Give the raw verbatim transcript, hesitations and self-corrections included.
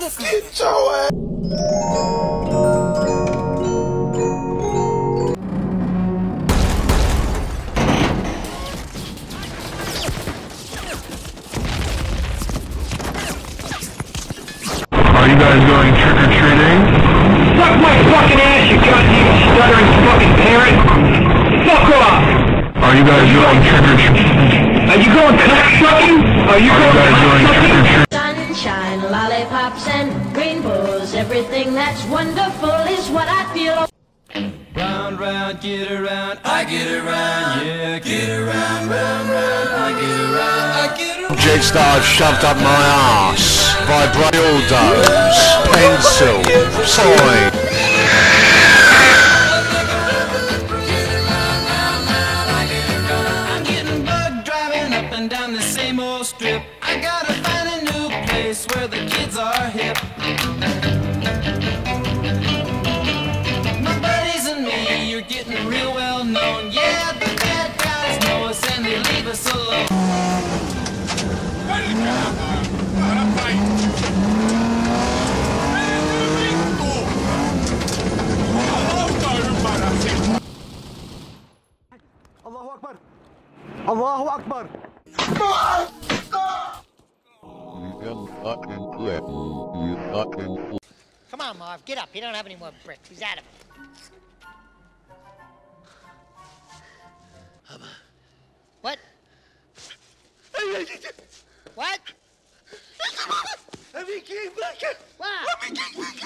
Get your ass. Are you guys going trick-or-treating? Suck my fucking ass, you goddamn stuttering fucking parrot! Fuck off! Are you guys going trick-or-treating? Are you going cock-sucking? Are you Are you going guys going cock-sucking? trick-or-treating? Sunshine, lollipops, and rainbows. Everything that's wonderful is what I feel. Round, round, get around, I get around, yeah, get around, round, round, I get around, I get around. Objects that I've shoved up my ass. Vibrating dildos, pencil, toy. I'm getting bugged driving up and down the same old strip. I gotta find a new place where the kids are hip. My buddies and me, you're getting real well known. Yeah, the bad guys know us and they leave us alone. Allahu Akbar! Allahu Akbar! Come on, Marv, get up. You don't have any more bricks. He's out of it. What? What? What?